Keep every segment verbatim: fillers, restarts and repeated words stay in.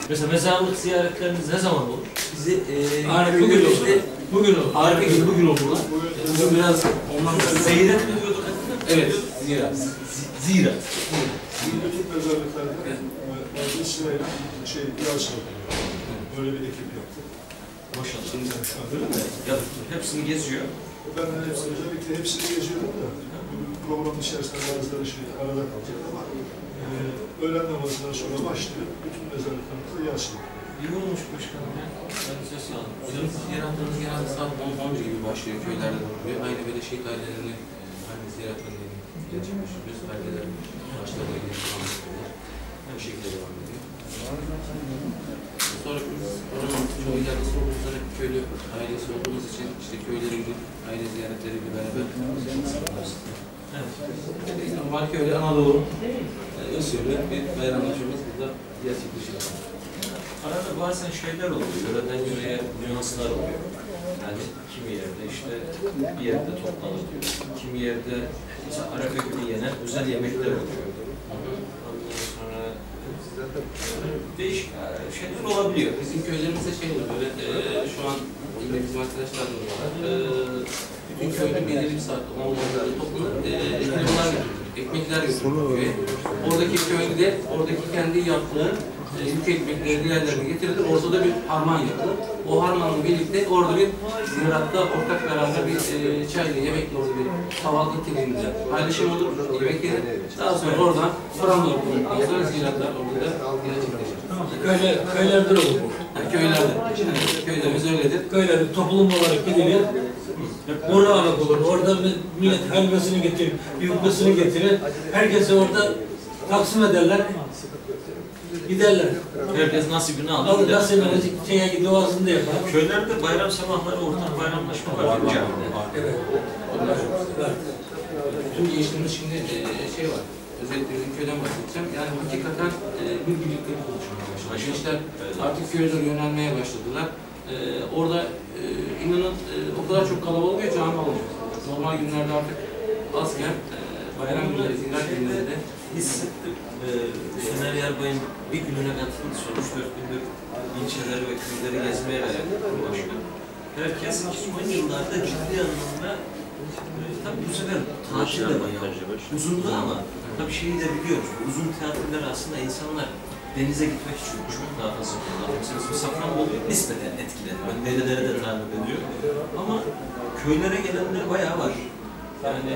Mesela mezarlık ziyaretleriniz ne zaman olur? Bizi e, Arife bugün olur. Bugün olur. Arife günü bugün oldular. Bugün biraz ondan sonra Zeyiret mi diyorduk? evet, zira. Zira. Bütün mezarlıklarda bazı işlerle şey yaşlı böyle bir ekip yaptık. Maşallah. Öyle mi? Ya, hepsini geziyor. Ben de hepsini, tabii hepsini geziyorum da programın içerisinde bazıları şey arada kalacak ama e, öğlen namazından sonra başlıyor. Bütün mezarlıklarımızda yaşlı. İyi olmuş başkanım ya. Ben ses aldım. Bizim ziyaretlerimiz genelde saat on on bir gibi başlıyor köylerde oluyor. Aynı böyle şehit ailelerini, aynı ziyaretlerini iletişmişiz. Aileler başlarına gidip anlatıyorlar. Bu şekilde devam ediyor. Sonra biz oranın çoğu ileride sorumlular hep köylü ailesi olduğumuz için işte köylere gidip aile ziyaretleriyle beraber Evet. normal köylü Anadolu usulü bir bayramlaşmamız burada gerçekleşiyor. Arada bazen şeyler oluyor, yöreden yöreye nüanslar oluyor. Yani kimi yerde işte bir yerde toplanır diyor, kimi yerde mesela Arife günü yenen özel yemekler oluyor. Ondan sonra değişik şeyler olabiliyor. Bizim köylerimizde şey oluyor, böyle e, şu an yine bizim arkadaşlar da var. E, bütün köyde belirli bir saatte on onlarda toplanır, e, ekmekler götürür, ekmekler götürür köye. Oradaki köylü de, oradaki kendi yaptığı e, yük ekmekleri diğerlerine getirilir, ortada bir harman yapılır. O harmanla birlikte orada bir ziratta ortak beraber bir e, çayla, yemekle orada bir kahvaltı etkinliğinde paylaşım olur, yemek yenir. Daha sonra oradan param da okuduktan sonra ziratlar orada da gerçekleşir. Köyle, köylerde olur bu. Yani köylerde, yani köylerimiz öyledir. Köylerde toplum olarak gidilir. Orada alıp olur. Orada millet helvasını getirir, yufkasını getirir. Herkese orada taksim ederler. Giderler. Herkes nasibini alır. Alır gider. nasibini şeye gidiyor, ağzında yapar. Köylerde bayram sabahları ortak bayramlaşma var. Var, Evet. Evet. Tüm gençliğimiz şimdi e, şey var, özellikle bizim köyden bahsedeceğim. Yani hakikaten e, bir birliktelik oluşmaya başladı. Gençler artık köylere yönelmeye başladılar. E, orada e, inanın e, o kadar çok kalabalık ve cami olmuyor. Normal günlerde artık azken e, bayram günleri, ziyaret günlerinde Hissettim. Ee, Şener Yarbay'ın bir gününe katıldı. Sonuç dört gündür ilçeleri ve köyleri gezmeye gayret başlıyor. Herkes son yıllarda ciddi anlamda e, tabii bu sefer tatil de bayağı uzundu ama tabii şeyi de biliyoruz. Uzun tatiller aslında insanlar denize gitmek için çok daha fazla kullanıyor. Mesela Safranbolu'yu nispeten etkiledi. Ben dereleri de takip ediyor. Ama köylere gelenler bayağı var. Yani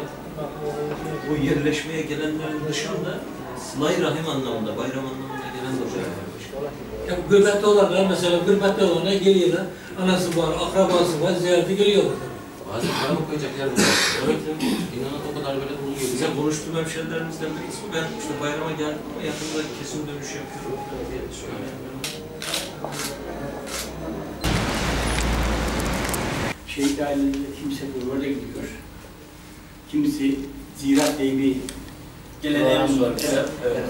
bu yerleşmeye gelenlerin dışında sıla-i rahim anlamında, bayram anlamında gelen de bayağı var. Ya, gurbette olanlar mesela gurbette olanlar geliyorlar. Anası var, akrabası var, ziyarete geliyorlar. bazen para mı koyacak yer var. Evet, inanın o kadar böyle dolu geliyor. Bize konuştuğum hemşehrilerimizden birisi ben işte bayrama geldim ama yakında kesin dönüş yapıyorum diye söylüyorum. Şehit ailelerinde kimse orada gidiyor. Kimisi ziyaret diye bir geleneğimiz var. Evet, evet.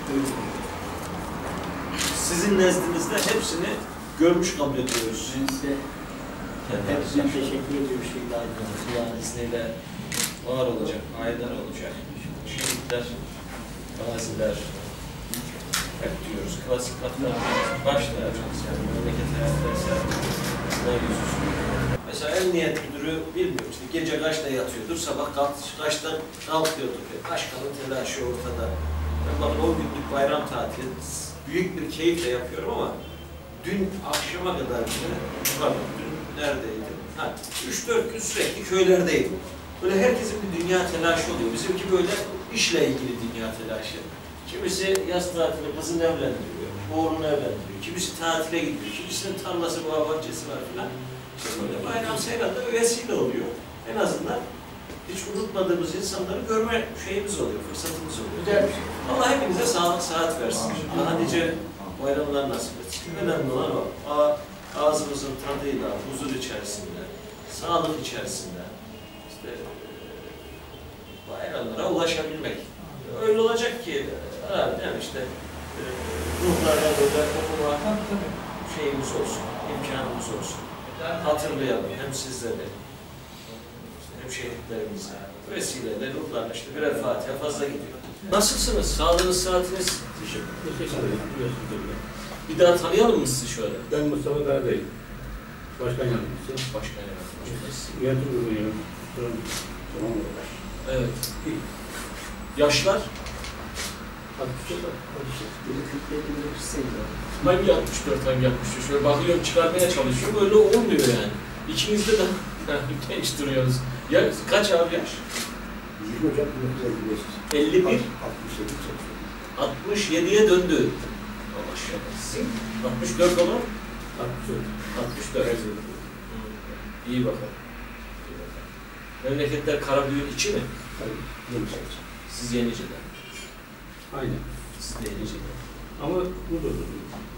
Sizin nezdinizde hepsini görmüş kabul ediyoruz. Ben size hepsine teşekkür ediyorum şehit ailelerine. Allah'ın izniyle var olacak, ayetler olacak. Şehitler, gaziler, hep diyoruz. Klasik hatlarımız başlayacağız yani. Memleket hayatlarsa ne yüzüsü. Mesela emniyet müdürü bilmiyorum işte gece kaçta yatıyordur, sabah kaç, kaçta kalkıyordur. Başkanın telaşı ortada. Ben bakın o günlük bayram tatili büyük bir keyifle yapıyorum ama dün akşama kadar bile, pardon dün neredeydim? Ha, üç dört gün sürekli köylerdeydim. Böyle herkesin bir dünya telaşı oluyor. Bizimki böyle işle ilgili dünya telaşı. Kimisi yaz tatili kızını evlendiriyor, oğlunu evlendiriyor. Kimisi tatile gidiyor, kimisinin tarlası, bağ bahçesi var filan. İşte böyle bayram seyranda vesile oluyor. En azından hiç unutmadığımız insanları görme şeyimiz oluyor, fırsatımız oluyor. Güzel bir şey. Allah hepinize sağlık, sıhhat versin. Allah nice bayramlar nasip etsin. Önemli olan o. Ağzımızın tadıyla, huzur içerisinde, sağlık içerisinde işte bayramlara ulaşabilmek. Öyle olacak ki harbiden işte e, ruhlarla böyle okuma şeyimiz olsun, imkanımız olsun. Hatırlayalım hem sizleri, işte hem şehitlerimizi, vesileyle ruhlarla işte birer Fatiha fazla gidiyor. Nasılsınız? Sağlığınız, saatiniz? Teşekkür ederim. Bir daha tanıyalım mı sizi şöyle? Ben Mustafa Karadayı. Başkan yardımcısı. Başkan yardımcımız. Yönetim kurulu üyeyim. Evet. Yaşlar? Hangi altmış dört, hangi altmış üç? Şöyle bakıyorum, çıkarmaya çalışıyorum, öyle olmuyor yani. İkinizde de genç duruyorsunuz. Ya, kaç abi yaş? elli bir. altmış yediye döndü. Maşallah. Sizin? altmış dört olan? altmış dört. İyi bakalım. İyi bakalım. Memleketler Karabüyük'ün içi mi? Siz Yenice'den. Aynen. Siz de Yenice'den. Ama burada duruyor.